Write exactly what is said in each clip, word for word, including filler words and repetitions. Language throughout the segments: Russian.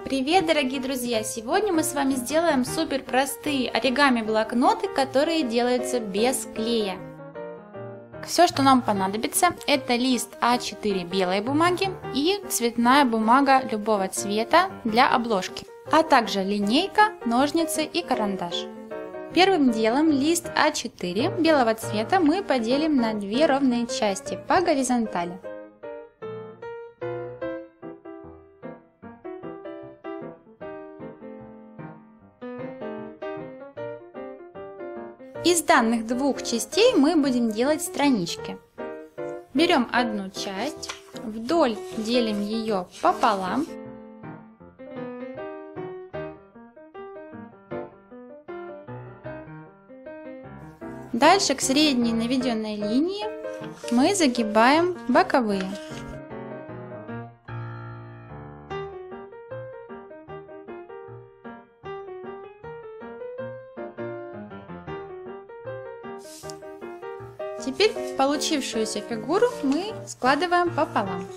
Привет, дорогие друзья! Сегодня мы с вами сделаем супер простые оригами блокноты, которые делаются без клея. Все, что нам понадобится, это лист а четыре белой бумаги и цветная бумага любого цвета для обложки, а также линейка, ножницы и карандаш. Первым делом лист а четыре белого цвета мы поделим на две ровные части по горизонтали. Из данных двух частей мы будем делать странички. Берем одну часть, вдоль делим ее пополам. Дальше к средней наведенной линии мы загибаем боковые. Теперь получившуюся фигуру мы складываем пополам.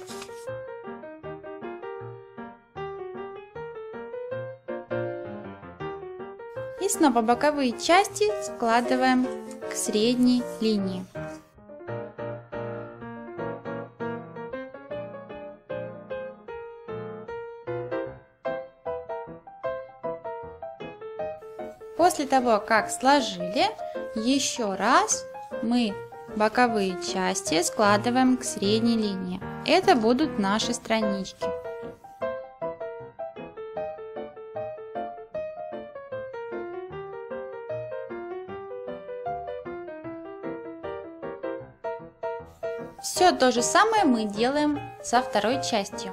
И снова боковые части складываем к средней линии. После того, как сложили, еще раз мы боковые части складываем к средней линии. Это будут наши странички. Все то же самое мы делаем со второй частью.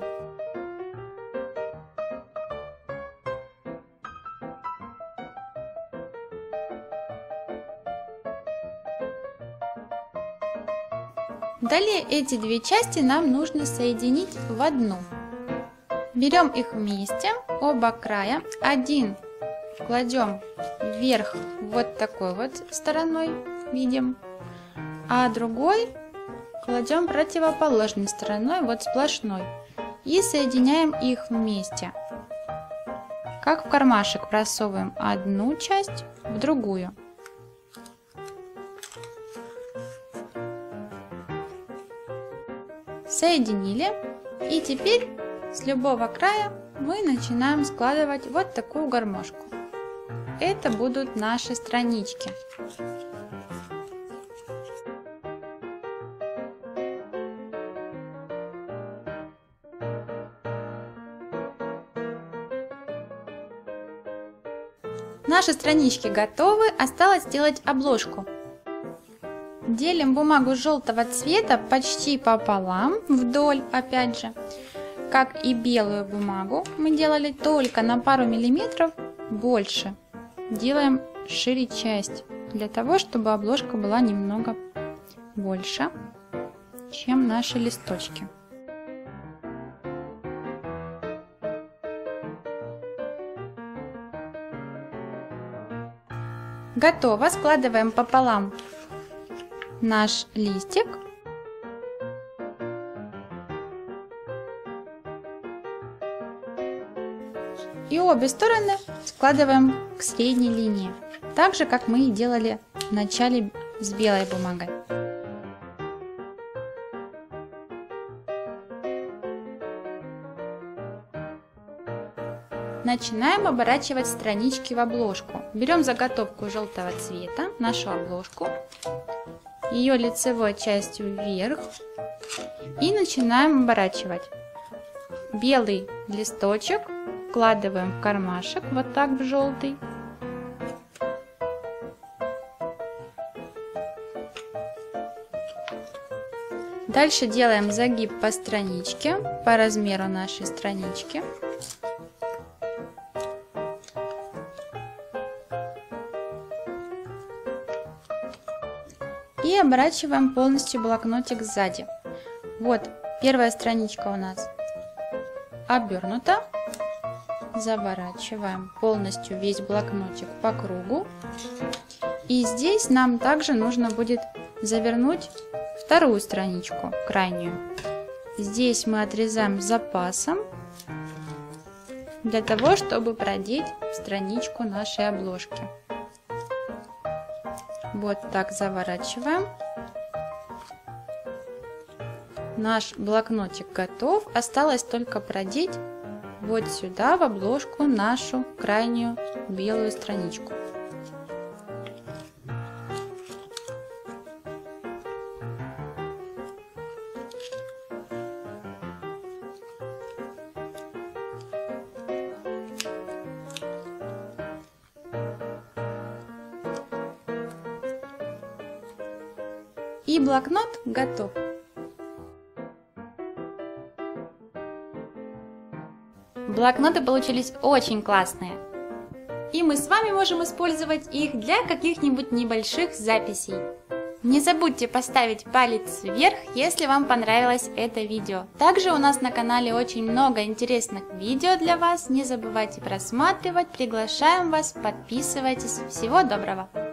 Далее эти две части нам нужно соединить в одну. Берем их вместе, оба края, один кладем вверх вот такой вот стороной, видим, а другой кладем противоположной стороной, вот сплошной, и соединяем их вместе. Как в кармашек просовываем одну часть в другую. Соединили, и теперь с любого края мы начинаем складывать вот такую гармошку. Это будут наши странички. Наши странички готовы, осталось сделать обложку. Делим бумагу желтого цвета почти пополам, вдоль, опять же, как и белую бумагу мы делали, только на пару миллиметров больше. Делаем шире часть, для того, чтобы обложка была немного больше, чем наши листочки. Готово, складываем пополам наш листик. И обе стороны складываем к средней линии, так же как мы и делали в начале с белой бумагой. Начинаем оборачивать странички в обложку. Берем заготовку желтого цвета, нашу обложку, ее лицевой частью вверх, и начинаем оборачивать. Белый листочек вкладываем в кармашек, вот так в желтый. Дальше делаем загиб по страничке, по размеру нашей странички. И оборачиваем полностью блокнотик сзади. Вот первая страничка у нас обернута. Заворачиваем полностью весь блокнотик по кругу. И здесь нам также нужно будет завернуть вторую страничку, крайнюю. Здесь мы отрезаем с запасом для того, чтобы продеть страничку нашей обложки. Вот так заворачиваем. Наш блокнотик готов. Осталось только продеть вот сюда в обложку нашу крайнюю белую страничку. И блокнот готов. Блокноты получились очень классные. И мы с вами можем использовать их для каких-нибудь небольших записей. Не забудьте поставить палец вверх, если вам понравилось это видео. Также у нас на канале очень много интересных видео для вас. Не забывайте просматривать. Приглашаем вас, подписывайтесь. Всего доброго!